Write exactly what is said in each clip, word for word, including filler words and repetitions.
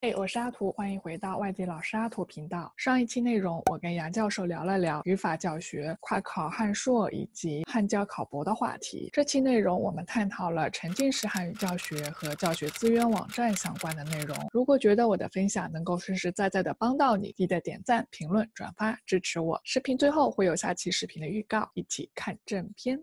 嘿，我是阿图，欢迎回到外地老师阿图频道。上一期内容，我跟杨教授聊了聊语法教学、跨考汉硕以及汉教考博的话题。这期内容我们探讨了沉浸式汉语教学和教学资源网站相关的内容。如果觉得我的分享能够实实在在的帮到你，记得点赞、评论、转发支持我。视频最后会有下期视频的预告，一起看正片。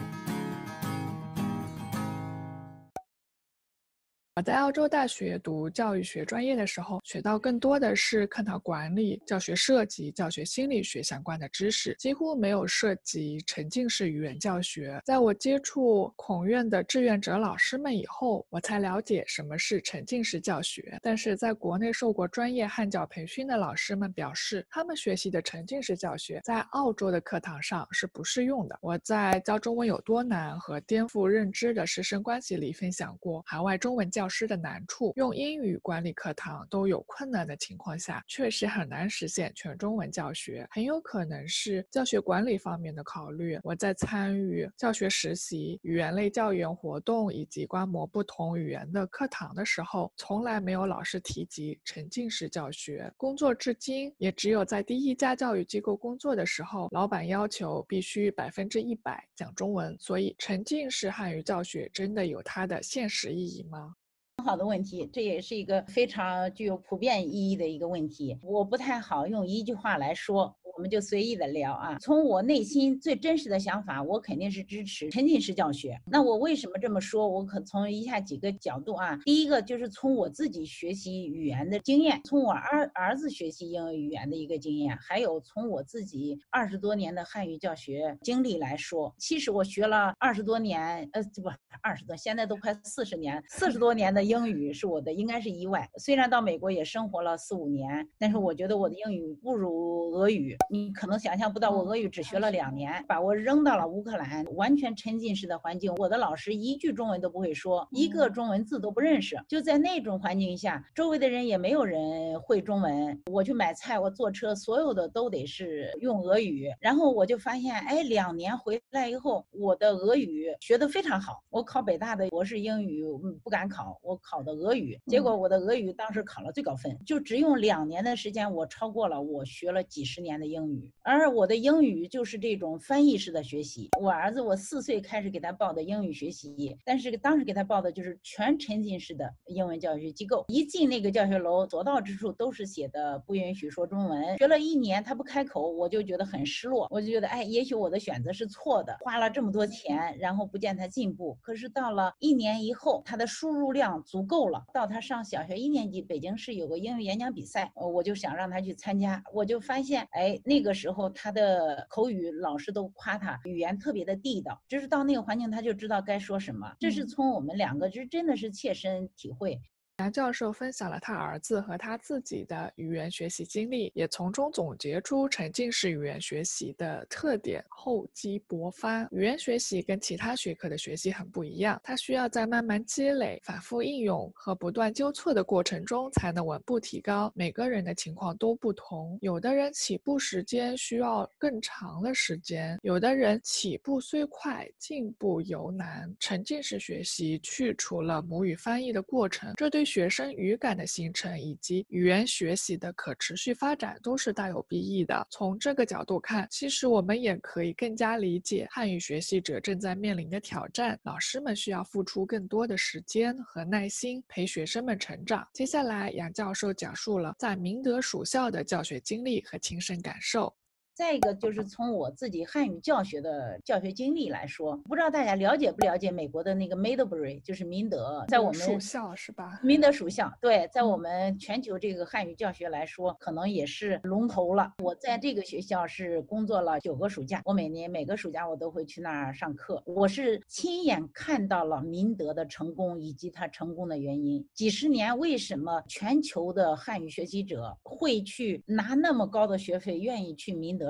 我在澳洲大学读教育学专业的时候，学到更多的是课堂管理、教学设计、教学心理学相关的知识，几乎没有涉及沉浸式语言教学。在我接触孔院的志愿者老师们以后，我才了解什么是沉浸式教学。但是在国内受过专业汉教培训的老师们表示，他们学习的沉浸式教学在澳洲的课堂上是不适用的。我在教中文有多难和颠覆认知的师生关系里分享过海外中文教师的难处，用英语管理课堂都有困难的情况下，确实很难实现全中文教学，很有可能是教学管理方面的考虑。我在参与教学实习、语言类教研活动以及观摩不同语言的课堂的时候，从来没有老师提及沉浸式教学。工作至今，也只有在第一家教育机构工作的时候，老板要求必须百分之一百讲中文。所以，沉浸式汉语教学真的有它的现实意义吗？ 很好的问题，这也是一个非常具有普遍意义的一个问题。我不太好用一句话来说，我们就随意的聊啊。从我内心最真实的想法，我肯定是支持沉浸式教学。那我为什么这么说？我可从以下几个角度啊。第一个就是从我自己学习语言的经验，从我儿儿子学习英语语言的一个经验，还有从我自己二十多年的汉语教学经历来说。其实我学了二十多年，呃，不，二十多，现在都快四十年，四十多年的英语是我的应该是意外。虽然到美国也生活了四五年，但是我觉得我的英语不如俄语。你可能想象不到，我俄语只学了两年，把我扔到了乌克兰，完全沉浸式的环境。我的老师一句中文都不会说，一个中文字都不认识。就在那种环境下，周围的人也没有人会中文。我去买菜，我坐车，所有的都得是用俄语。然后我就发现，哎，两年回来以后，我的俄语学得非常好。我考北大的博士英语不敢考，我考的俄语，结果我的俄语当时考了最高分，就只用两年的时间，我超过了我学了几十年的英语。而我的英语就是这种翻译式的学习。我儿子我四岁开始给他报的英语学习，但是当时给他报的就是全沉浸式的英文教学机构。一进那个教学楼，所到之处都是写的不允许说中文。学了一年他不开口，我就觉得很失落，我就觉得哎，也许我的选择是错的，花了这么多钱，然后不见他进步。可是到了一年以后，他的输入量足够了，到他上小学一年级，北京市有个英语演讲比赛，我就想让他去参加。我就发现哎，那个时候他的口语老师都夸他语言特别的地道，就是到那个环境他就知道该说什么。这是从我们两个就真的是切身体会。 杨教授分享了他儿子和他自己的语言学习经历，也从中总结出沉浸式语言学习的特点：厚积薄发。语言学习跟其他学科的学习很不一样，它需要在慢慢积累、反复应用和不断纠错的过程中才能稳步提高。每个人的情况都不同，有的人起步时间需要更长的时间，有的人起步虽快，进步犹难。沉浸式学习去除了母语翻译的过程，这对学生语感的形成以及语言学习的可持续发展都是大有裨益的。从这个角度看，其实我们也可以更加理解汉语学习者正在面临的挑战，老师们需要付出更多的时间和耐心陪学生们成长。接下来，杨教授讲述了在明德属校的教学经历和亲身感受。 再一个就是从我自己汉语教学的教学经历来说，不知道大家了解不了解美国的那个 Middlebury， 就是明德，在我们属校是吧？ 明德属校，对，在我们全球这个汉语教学来说，可能也是龙头了。我在这个学校是工作了九个暑假，我每年每个暑假我都会去那儿上课。我是亲眼看到了明德的成功以及它成功的原因。几十年，为什么全球的汉语学习者会去拿那么高的学费，愿意去明德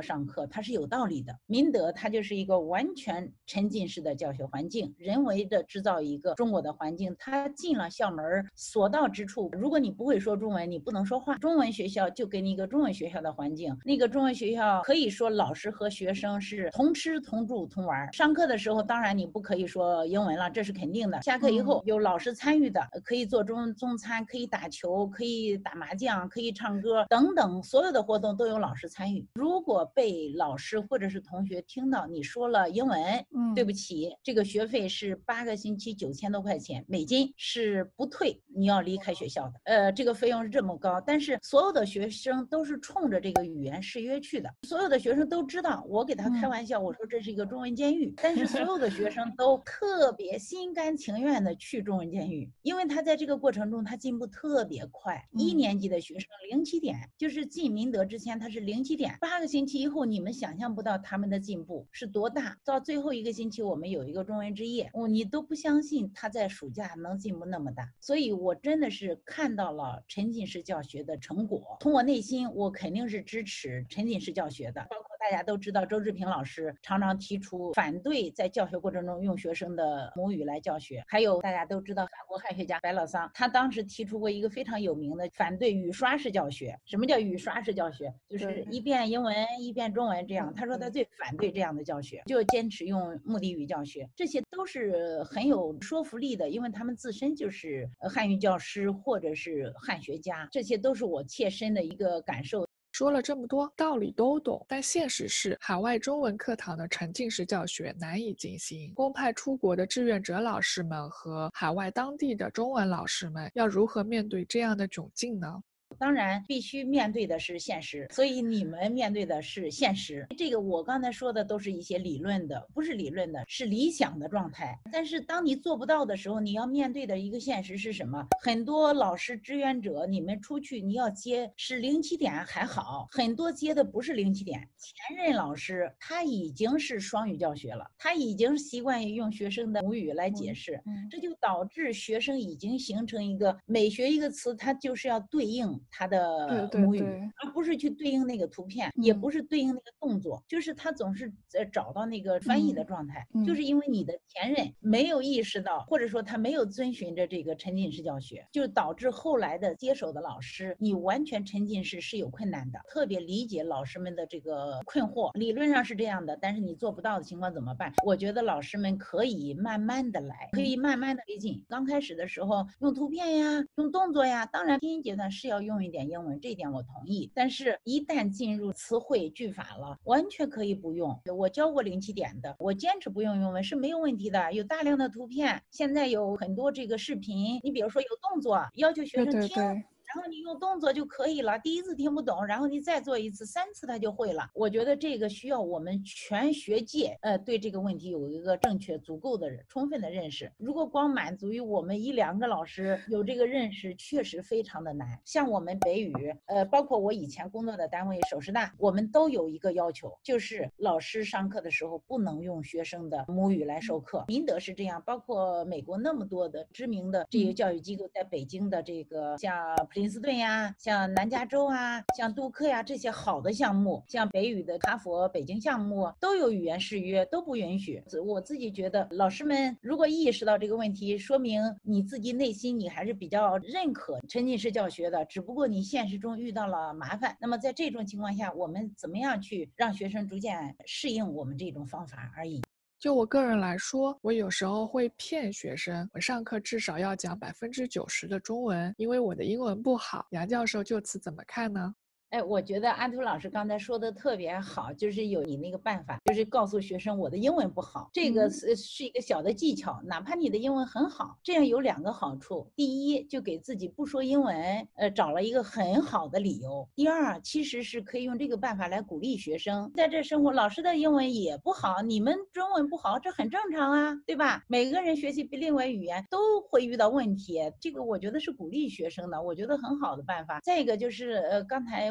德上课，它是有道理的。明德它就是一个完全沉浸式的教学环境，人为的制造一个中国的环境，它进了校门所到之处，如果你不会说中文，你不能说话。中文学校就给你一个中文学校的环境，那个中文学校可以说老师和学生是同吃同住同玩。上课的时候当然你不可以说英文了，这是肯定的。下课以后有老师参与的，可以做中中餐，可以打球，可以打麻将，可以唱歌等等，所有的活动都有老师参与。如果被老师或者是同学听到你说了英文，嗯，对不起，这个学费是八个星期九千多块钱美金，是不退，你要离开学校的。呃，这个费用是这么高，但是所有的学生都是冲着这个语言誓约去的。所有的学生都知道，我给他开玩笑，我说这是一个中文监狱，但是所有的学生都特别心甘情愿的去中文监狱，因为他在这个过程中他进步特别快。一年级的学生零起点，就是进明德之前他是零起点，八个星期以后你们想象不到他们的进步是多大。到最后一个星期我们有一个中文之夜，哦，你都不相信他在暑假能进步那么大。所以我真的是看到了沉浸式教学的成果，从我内心我肯定是支持沉浸式教学的。包括大家都知道周志平老师常常提出反对在教学过程中用学生的母语来教学，还有大家都知道法国汉学家白老桑，他当时提出过一个非常有名的反对语刷式教学。什么叫语刷式教学？就是一遍英文一遍中文这样，他说他最反对这样的教学，就坚持用目的语教学。这些都是很有说服力的，因为他们自身就是汉语教师或者是汉学家，这些都是我切身的一个感受。 说了这么多，道理都懂，但现实是，海外中文课堂的沉浸式教学难以进行。公派出国的志愿者老师们和海外当地的中文老师们要如何面对这样的窘境呢？ 当然必须面对的是现实，所以你们面对的是现实。这个我刚才说的都是一些理论的，不是理论的，是理想的状态。但是当你做不到的时候，你要面对的一个现实是什么？很多老师志愿者，你们出去你要接是零起点还好，很多接的不是零起点。前任老师他已经是双语教学了，他已经习惯于用学生的母语来解释，这就导致学生已经形成一个每学一个词，他就是要对应他的母语，对对对，而不是去对应那个图片，嗯，也不是对应那个动作，就是他总是呃找到那个翻译的状态，嗯，就是因为你的前任没有意识到，或者说他没有遵循着这个沉浸式教学，就导致后来的接手的老师，你完全沉浸式是有困难的。特别理解老师们的这个困惑，理论上是这样的，但是你做不到的情况怎么办？我觉得老师们可以慢慢的来，可以慢慢的推进。刚开始的时候用图片呀，用动作呀，当然第一阶段是要用一点英文，这一点我同意，但是一旦进入词汇句法了，完全可以不用。我教过零起点的，我坚持不用英文是没有问题的，有大量的图片，现在有很多这个视频，你比如说有动作，要求学生听，对对对，然后你用动作就可以了，第一次听不懂，然后你再做一次，三次他就会了。我觉得这个需要我们全学界呃对这个问题有一个正确足够的充分的认识。如果光满足于我们一两个老师有这个认识，确实非常的难。像我们北语呃包括我以前工作的单位首师大，我们都有一个要求，就是老师上课的时候不能用学生的母语来授课。明德是这样，包括美国那么多的知名的这些教育机构，在北京的这个像普林斯顿呀，像南加州啊，像杜克呀，这些好的项目，像北语的哈佛北京项目都有语言誓约，都不允许。我自己觉得老师们如果意识到这个问题，说明你自己内心你还是比较认可沉浸式教学的，只不过你现实中遇到了麻烦。那么在这种情况下，我们怎么样去让学生逐渐适应我们这种方法而已。 就我个人来说，我有时候会骗学生，我上课至少要讲百分之九十的中文，因为我的英文不好。杨教授就此怎么看呢？ 哎，我觉得安图老师刚才说的特别好，就是有你那个办法，就是告诉学生我的英文不好，这个是是一个小的技巧，哪怕你的英文很好，这样有两个好处：第一，就给自己不说英文，呃，找了一个很好的理由；第二，其实是可以用这个办法来鼓励学生在这生活。老师的英文也不好，你们中文不好，这很正常啊，对吧？每个人学习另外语言都会遇到问题，这个我觉得是鼓励学生的，我觉得很好的办法。再一个就是呃，刚才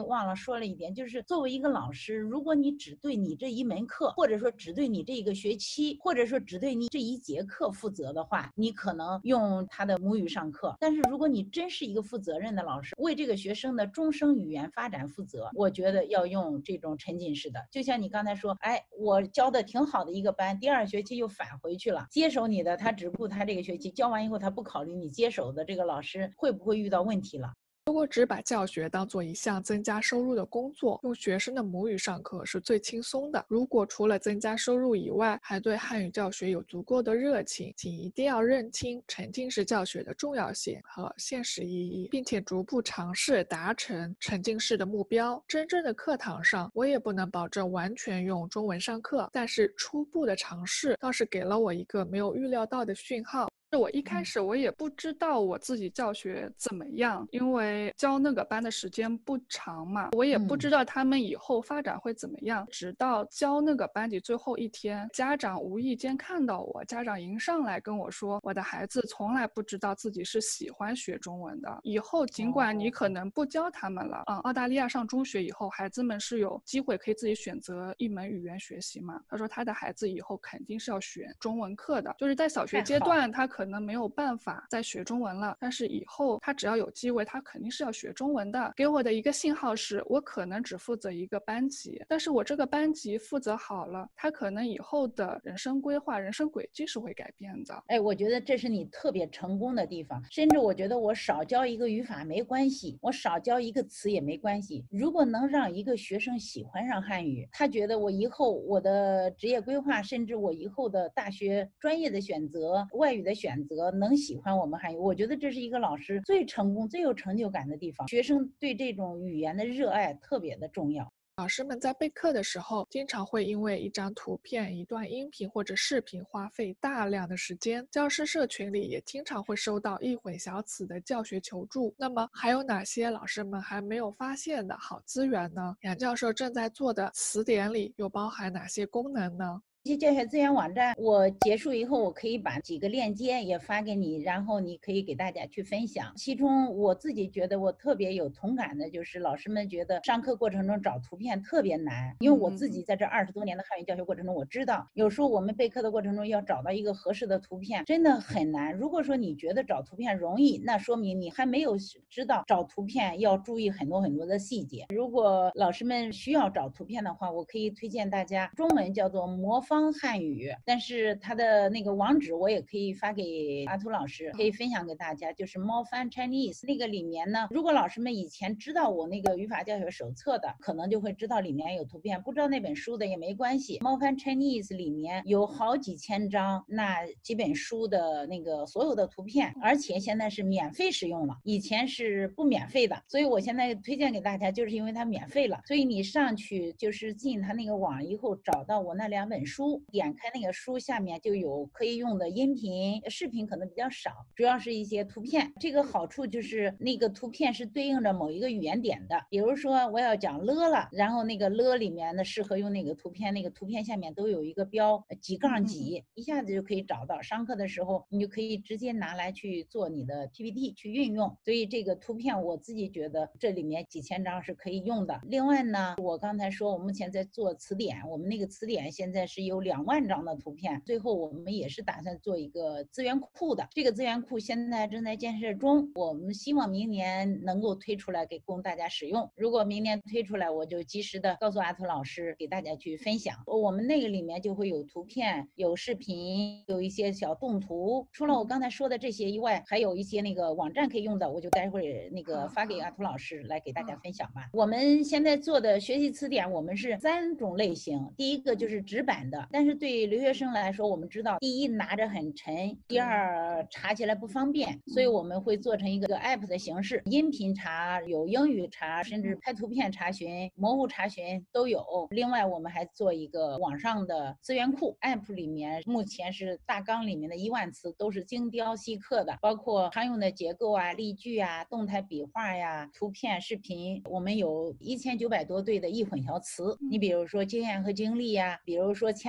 忘了说了一点，就是作为一个老师，如果你只对你这一门课，或者说只对你这一个学期，或者说只对你这一节课负责的话，你可能用他的母语上课。但是如果你真是一个负责任的老师，为这个学生的终生语言发展负责，我觉得要用这种沉浸式的。就像你刚才说，哎，我教的挺好的一个班，第二学期又返回去了，接手你的他只顾他这个学期教完以后，他不考虑你接手的这个老师会不会遇到问题了。 如果只把教学当做一项增加收入的工作，用学生的母语上课是最轻松的。如果除了增加收入以外，还对汉语教学有足够的热情，请一定要认清沉浸式教学的重要性和现实意义，并且逐步尝试达成沉浸式的目标。真正的课堂上，我也不能保证完全用中文上课，但是初步的尝试倒是给了我一个没有预料到的讯号。 我一开始我也不知道我自己教学怎么样，因为教那个班的时间不长嘛，我也不知道他们以后发展会怎么样。直到教那个班级最后一天，家长无意间看到我，家长迎上来跟我说，我的孩子从来不知道自己是喜欢学中文的，以后尽管你可能不教他们了，嗯，澳大利亚上中学以后，孩子们是有机会可以自己选择一门语言学习嘛。他说他的孩子以后肯定是要选中文课的，就是在小学阶段他可可能没有办法再学中文了，但是以后他只要有机会，他肯定是要学中文的。给我的一个信号是，我可能只负责一个班级，但是我这个班级负责好了，他可能以后的人生规划、人生轨迹是会改变的。 哎，我觉得这是你特别成功的地方。甚至我觉得我少教一个语法没关系，我少教一个词也没关系。如果能让一个学生喜欢上汉语，他觉得我以后我的职业规划，甚至我以后的大学专业的选择、外语的选择选择能喜欢我们汉语，我觉得这是一个老师最成功、最有成就感的地方。学生对这种语言的热爱特别的重要。 老师们在备课的时候，经常会因为一张图片、一段音频或者视频花费大量的时间。教师社群里也经常会收到易混淆词的教学求助。那么还有哪些老师们还没有发现的好资源呢？杨教授正在做的词典里又包含哪些功能呢？ 这些教学资源网站，我结束以后，我可以把几个链接也发给你，然后你可以给大家去分享。其中我自己觉得我特别有同感的，就是老师们觉得上课过程中找图片特别难，因为我自己在这二十多年的汉语教学过程中，我知道有时候我们备课的过程中要找到一个合适的图片，真的很难。如果说你觉得找图片容易，那说明你还没有知道找图片要注意很多很多的细节。如果老师们需要找图片的话，我可以推荐大家，中文叫做魔方汉语，但是它的那个网址我也可以发给阿图老师，可以分享给大家，就是 More Fun Chinese 那个里面呢，如果老师们以前知道我那个语法教学手册的，可能就会知道里面有图片，不知道那本书的也没关系。More Fun Chinese 里面有好几千张那几本书的那个所有的图片，而且现在是免费使用了，以前是不免费的，所以我现在推荐给大家，就是因为它免费了，所以你上去就是进它那个网以后，找到我那两本书，点开那个书下面就有可以用的音频、视频，可能比较少，主要是一些图片。这个好处就是那个图片是对应着某一个语言点的，比如说我要讲了了，然后那个了里面呢适合用那个图片，那个图片下面都有一个标几杠几，一下子就可以找到。上课的时候你就可以直接拿来去做你的 P P T 去运用，所以这个图片我自己觉得这里面几千张是可以用的。另外呢，我刚才说我目前在做词典，我们那个词典现在是有两万张的图片，最后我们也是打算做一个资源库的，这个资源库现在正在建设中，我们希望明年能够推出来给供大家使用。如果明年推出来，我就及时的告诉阿图老师给大家去分享。我们那个里面就会有图片、有视频、有一些小动图，除了我刚才说的这些以外，还有一些那个网站可以用的，我就待会儿那个发给阿图老师来给大家分享吧。我们现在做的学习词典，我们是三种类型，第一个就是纸板的，但是对留学生来说，我们知道第一拿着很沉，第二查起来不方便，所以我们会做成一个 app 的形式，音频查，有英语查，甚至拍图片查询、模糊查询都有。另外我们还做一个网上的资源库 app， 里面目前是大纲里面的一万词都是精雕细刻的，包括常用的结构啊、例句啊、动态笔画呀、图片、视频，我们有一千九百多对的易混淆词。你比如说经验和经历呀，比如说千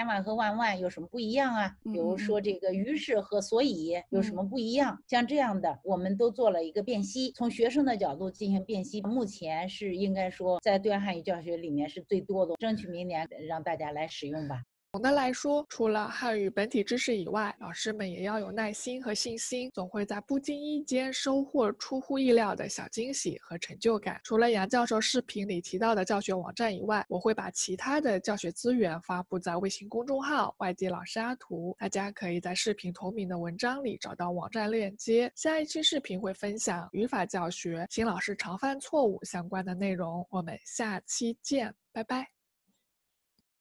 千万和万万有什么不一样啊？比如说这个于是和所以有什么不一样？像这样的，我们都做了一个辨析，从学生的角度进行辨析。目前是应该说在对外汉语教学里面是最多的，争取明年让大家来使用吧。 总的来说，除了汉语本体知识以外，老师们也要有耐心和信心，总会在不经意间收获出乎意料的小惊喜和成就感。除了杨教授视频里提到的教学网站以外，我会把其他的教学资源发布在微信公众号外地老师阿图，大家可以在视频同名的文章里找到网站链接。下一期视频会分享语法教学、新老师常犯错误相关的内容，我们下期见，拜拜。